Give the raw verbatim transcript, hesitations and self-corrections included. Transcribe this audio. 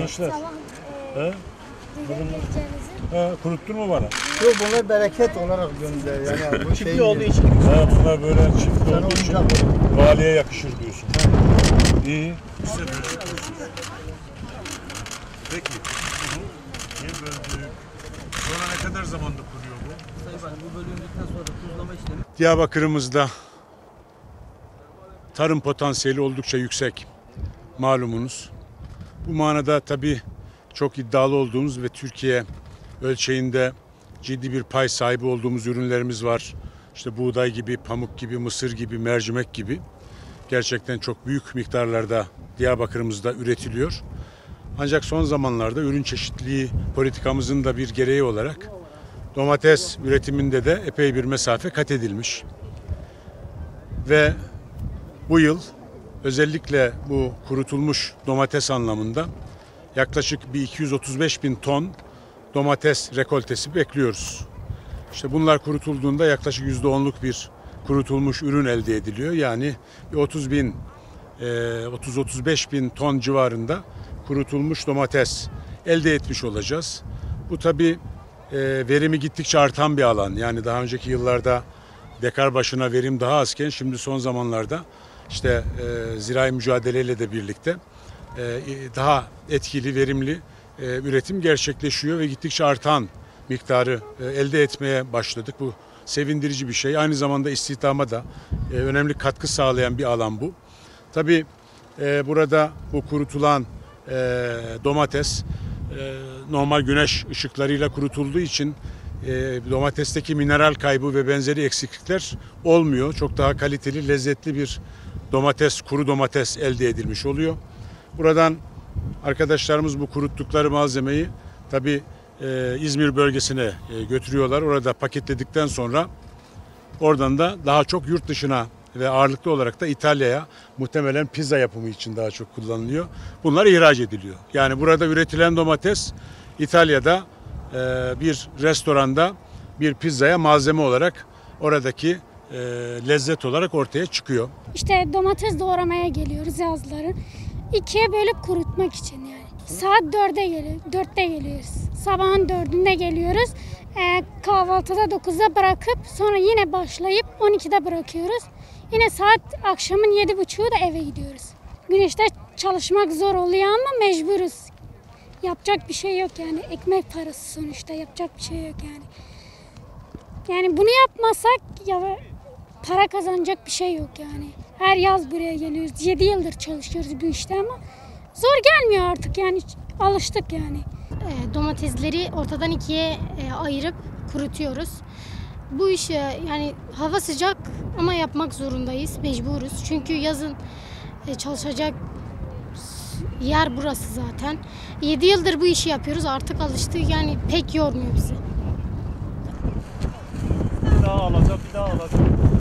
arkadaşlar. Sabah e, He? duyuyor geleceğinizi. Ha, kuruttun mu bana? Yok, bunlar bereket olarak gönder. Yani bu şey Çiftli olduğu için. Ha, bunlar böyle çift Sana olduğu için oyuncak olur. valiye yakışır diyorsun. İyi. Size böyle Peki. Niye böldük? Sonra ne kadar zamanda kuruyor bu? Sayın Valim, bu bölündükten sonra tuzlama işlemi. Diyarbakır'ımızda tarım potansiyeli oldukça yüksek, malumunuz. Bu manada tabii çok iddialı olduğumuz ve Türkiye ölçeğinde ciddi bir pay sahibi olduğumuz ürünlerimiz var. İşte buğday gibi, pamuk gibi, mısır gibi, mercimek gibi. Gerçekten çok büyük miktarlarda Diyarbakır'ımızda üretiliyor. Ancak son zamanlarda ürün çeşitliliği politikamızın da bir gereği olarak domates üretiminde de epey bir mesafe kat edilmiş. Ve bu yıl özellikle bu kurutulmuş domates anlamında yaklaşık bir iki yüz otuz beş bin ton domates rekoltesi bekliyoruz. İşte bunlar kurutulduğunda yaklaşık yüzde onluk bir kurutulmuş ürün elde ediliyor. Yani bir otuz bin, otuz otuz beş bin ton civarında kurutulmuş domates elde etmiş olacağız. Bu tabii verimi gittikçe artan bir alan. Yani daha önceki yıllarda dekar başına verim daha azken şimdi son zamanlarda işte e, zirai mücadeleyle de birlikte e, daha etkili, verimli e, üretim gerçekleşiyor ve gittikçe artan miktarı e, elde etmeye başladık. Bu sevindirici bir şey. Aynı zamanda istihdama da e, önemli katkı sağlayan bir alan bu. Tabii e, burada bu kurutulan e, domates e, normal güneş ışıklarıyla kurutulduğu için e, domatesteki mineral kaybı ve benzeri eksiklikler olmuyor. Çok daha kaliteli, lezzetli bir domates, kuru domates elde edilmiş oluyor. Buradan arkadaşlarımız bu kuruttukları malzemeyi tabii e, İzmir bölgesine e, götürüyorlar. Orada paketledikten sonra oradan da daha çok yurt dışına ve ağırlıklı olarak da İtalya'ya muhtemelen pizza yapımı için daha çok kullanılıyor. Bunlar ihraç ediliyor. Yani burada üretilen domates İtalya'da e, bir restoranda bir pizzaya malzeme olarak oradaki e, lezzet olarak ortaya çıkıyor. İşte domates doğramaya geliyoruz yazları. İkiye bölüp kurutmak için yani. Saat dörde geliyor, dörtte geliyoruz. Sabahın dördünde geliyoruz. Ee, kahvaltıda dokuzda bırakıp sonra yine başlayıp on ikide bırakıyoruz. Yine saat akşamın yedi buçuğu da eve gidiyoruz. Güneşte çalışmak zor oluyor ama mecburuz. Yapacak bir şey yok yani. Ekmek parası sonuçta, yapacak bir şey yok yani. Yani bunu yapmasak ya para kazanacak bir şey yok yani. Her yaz buraya geliyoruz. yedi yıldır çalışıyoruz bu işte ama zor gelmiyor artık yani. Alıştık yani. E, domatesleri ortadan ikiye e, ayırıp kurutuyoruz. Bu işi yani hava sıcak ama yapmak zorundayız, mecburuz. Çünkü yazın e, çalışacak yer burası zaten. yedi yıldır bu işi yapıyoruz, artık alıştık yani pek yormuyor bizi. Bir daha alacak, bir daha alacak.